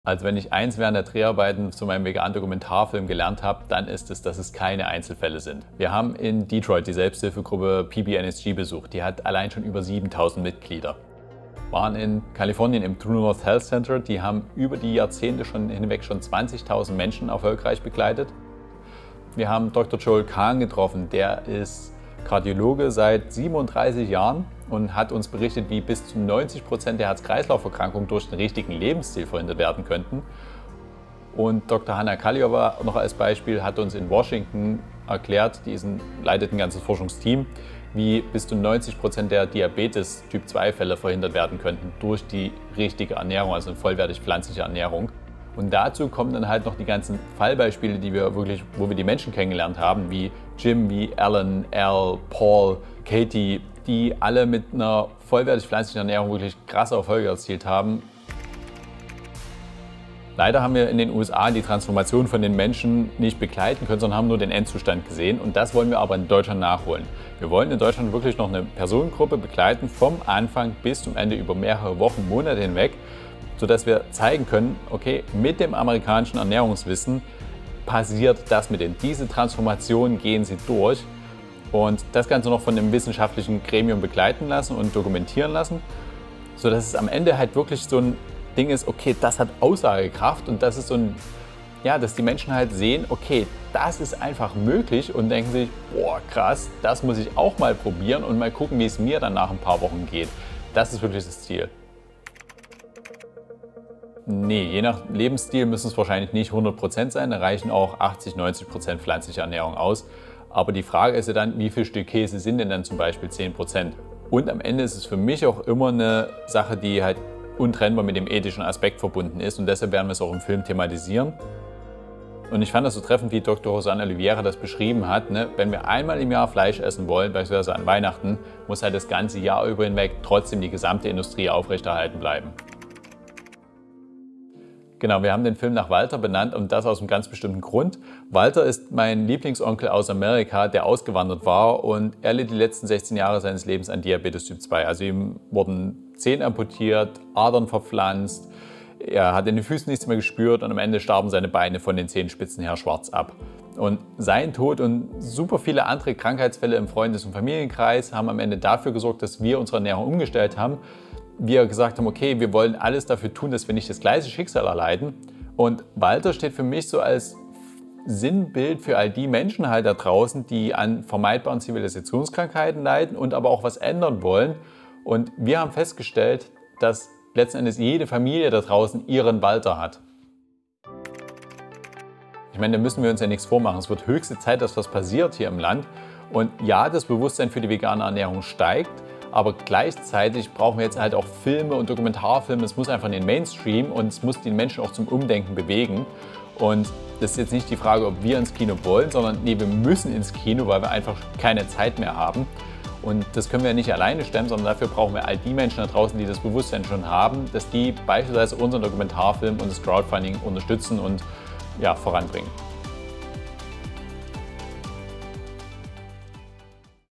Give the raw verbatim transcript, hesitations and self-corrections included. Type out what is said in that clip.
Also wenn ich eins während der Dreharbeiten zu meinem veganen Dokumentarfilm gelernt habe, dann ist es, dass es keine Einzelfälle sind. Wir haben in Detroit die Selbsthilfegruppe P B N S G besucht. Die hat allein schon über siebentausend Mitglieder. Waren in Kalifornien im True North Health Center. Die haben über die Jahrzehnte schon hinweg schon zwanzigtausend Menschen erfolgreich begleitet. Wir haben Doktor Joel Kahn getroffen. Der ist Kardiologe seit siebenunddreißig Jahren und hat uns berichtet, wie bis zu neunzig Prozent der Herz-Kreislauf-Erkrankungen durch den richtigen Lebensstil verhindert werden könnten. Und Doktor Hanna Kaljova noch als Beispiel hat uns in Washington erklärt, die leitet ein ganzes Forschungsteam, wie bis zu neunzig Prozent der Diabetes Typ zwei Fälle verhindert werden könnten durch die richtige Ernährung, also eine vollwertig pflanzliche Ernährung. Und dazu kommen dann halt noch die ganzen Fallbeispiele, die wir wirklich, wo wir die Menschen kennengelernt haben, wie Jim, wie Alan, Al, Paul, Katie, die alle mit einer vollwertig pflanzlichen Ernährung wirklich krasse Erfolge erzielt haben. Leider haben wir in den U S A die Transformation von den Menschen nicht begleiten können, sondern haben nur den Endzustand gesehen. Und das wollen wir aber in Deutschland nachholen. Wir wollen in Deutschland wirklich noch eine Personengruppe begleiten, vom Anfang bis zum Ende über mehrere Wochen, Monate hinweg, sodass wir zeigen können, okay, mit dem amerikanischen Ernährungswissen passiert das mit denen. Diese Transformation gehen sie durch und das Ganze noch von einem wissenschaftlichen Gremium begleiten lassen und dokumentieren lassen, sodass es am Ende halt wirklich so ein Ding ist, okay, das hat Aussagekraft und das ist so ein, ja, dass die Menschen halt sehen, okay, das ist einfach möglich und denken sich, boah, krass, das muss ich auch mal probieren und mal gucken, wie es mir dann nach ein paar Wochen geht. Das ist wirklich das Ziel. Nee, je nach Lebensstil müssen es wahrscheinlich nicht hundert Prozent sein, da reichen auch achtzig, neunzig Prozent pflanzliche Ernährung aus. Aber die Frage ist ja dann, wie viel Stück Käse sind denn dann zum Beispiel zehn Prozent? Und am Ende ist es für mich auch immer eine Sache, die halt untrennbar mit dem ethischen Aspekt verbunden ist und deshalb werden wir es auch im Film thematisieren. Und ich fand das so treffend, wie Doktor Rosanne Oliveira das beschrieben hat. Ne? Wenn wir einmal im Jahr Fleisch essen wollen, beispielsweise an Weihnachten, muss halt das ganze Jahr über hinweg trotzdem die gesamte Industrie aufrechterhalten bleiben. Genau, wir haben den Film nach Walter benannt und das aus einem ganz bestimmten Grund. Walter ist mein Lieblingsonkel aus Amerika, der ausgewandert war und er litt die letzten sechzehn Jahre seines Lebens an Diabetes Typ zwei. Also ihm wurden Zehen amputiert, Adern verpflanzt, er hat in den Füßen nichts mehr gespürt und am Ende starben seine Beine von den Zehenspitzen her schwarz ab. Und sein Tod und super viele andere Krankheitsfälle im Freundes- und Familienkreis haben am Ende dafür gesorgt, dass wir unsere Ernährung umgestellt haben. Wir gesagt haben, okay, wir wollen alles dafür tun, dass wir nicht das gleiche Schicksal erleiden. Und Walter steht für mich so als Sinnbild für all die Menschen halt da draußen, die an vermeidbaren Zivilisationskrankheiten leiden und aber auch was ändern wollen. Und wir haben festgestellt, dass letzten Endes jede Familie da draußen ihren Walter hat. Ich meine, da müssen wir uns ja nichts vormachen. Es wird höchste Zeit, dass was passiert hier im Land. Und ja, das Bewusstsein für die vegane Ernährung steigt. Aber gleichzeitig brauchen wir jetzt halt auch Filme und Dokumentarfilme. Es muss einfach in den Mainstream und es muss die Menschen auch zum Umdenken bewegen. Und das ist jetzt nicht die Frage, ob wir ins Kino wollen, sondern nee, wir müssen ins Kino, weil wir einfach keine Zeit mehr haben. Und das können wir nicht alleine stemmen, sondern dafür brauchen wir all die Menschen da draußen, die das Bewusstsein schon haben, dass die beispielsweise unseren Dokumentarfilm und das Crowdfunding unterstützen und ja, voranbringen.